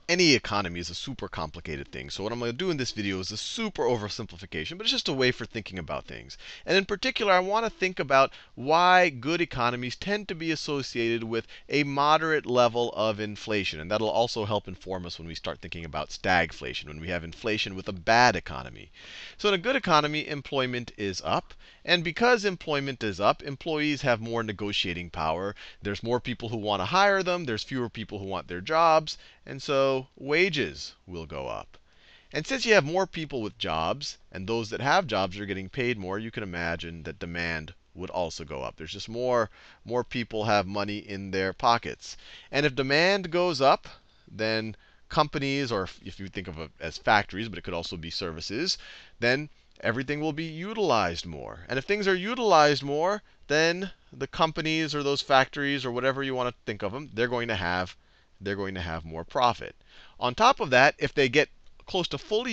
any economy is a super complicated thing. So what I'm going to do in this video is a super oversimplification, but it's just a way for thinking about things. And in particular, I want to think about why good economies tend to be associated with a moderate level of inflation. And that'll also help inform us when we start thinking about stagflation, when we have inflation with a bad economy. So in a good economy, employment is up. And because employment is up, employees have more negotiating power. There's more people who want to hire them. There's fewer people who want their jobs. And so wages will go up. And since you have more people with jobs, and those that have jobs are getting paid more, you can imagine that demand would also go up. There's just more people have money in their pockets. And if demand goes up, then companies, or if you think of it as factories, but it could also be services, then everything will be utilized more. And if things are utilized more, then the companies or those factories or whatever you want to think of them, they're going to have more profit. On top of that, if they get close to full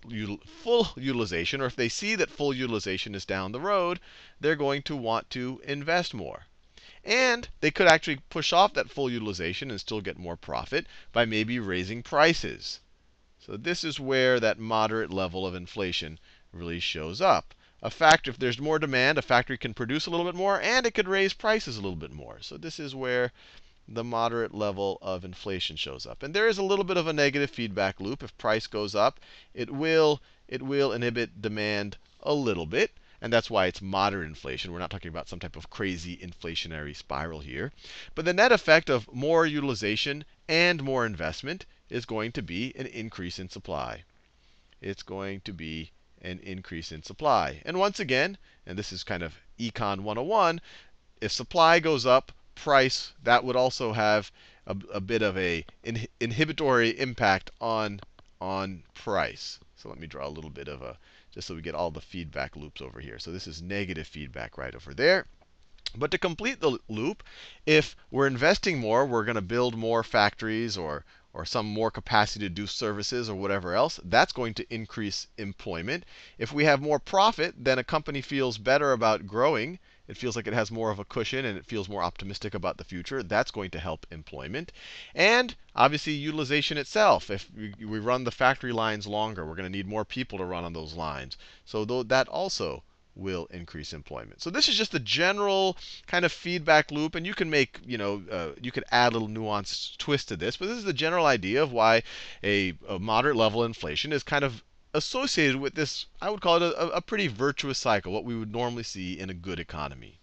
utilization, or if they see that full utilization is down the road, they're going to want to invest more. And they could actually push off that full utilization and still get more profit by maybe raising prices. So this is where that moderate level of inflation really shows up. If there's more demand, a factory can produce a little bit more, and it could raise prices a little bit more. So this is where the moderate level of inflation shows up. And there is a little bit of a negative feedback loop. If price goes up, it will inhibit demand a little bit. And that's why it's moderate inflation. We're not talking about some type of crazy inflationary spiral here. But the net effect of more utilization and more investment is going to be an increase in supply. It's going to be an increase in supply. And once again, and this is kind of Econ 101, if supply goes up, price, that would also have a bit of a inhibitory impact on price. So let me draw a little bit of a, just so we get all the feedback loops over here. So this is negative feedback right over there. But to complete the loop, if we're investing more, we're going to build more factories or some more capacity to do services or whatever else. That's going to increase employment. If we have more profit, then a company feels better about growing. It feels like it has more of a cushion, and it feels more optimistic about the future. That's going to help employment. And obviously, utilization itself. If we run the factory lines longer, we're going to need more people to run on those lines. So that also will increase employment. So this is just the general kind of feedback loop, and you can make, you could add a little nuanced twist to this, but this is the general idea of why a moderate level of inflation is kind of associated with this, I would call it a pretty virtuous cycle, what we would normally see in a good economy.